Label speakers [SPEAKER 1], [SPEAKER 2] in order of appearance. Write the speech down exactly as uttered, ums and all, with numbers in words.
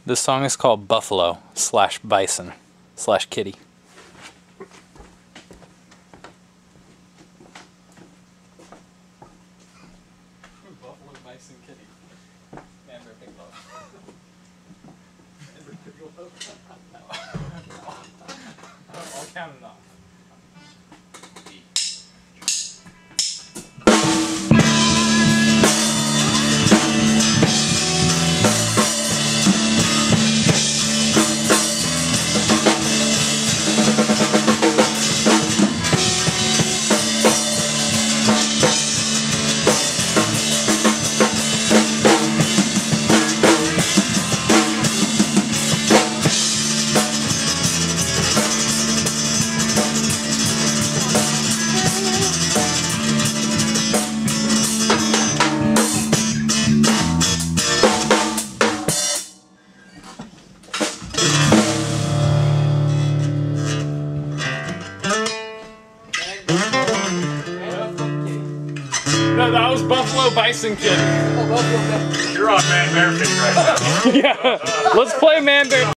[SPEAKER 1] This song is called Buffalo slash Bison slash Kitty.
[SPEAKER 2] Buffalo, Bison, Kitty. Man, bear, big love. Man, bear, big love. I'll count it off. No, that was Buffalo, Bison, Kitty.
[SPEAKER 3] You're on Man Bear Pig right now.
[SPEAKER 1] Yeah, let's play Man Bear.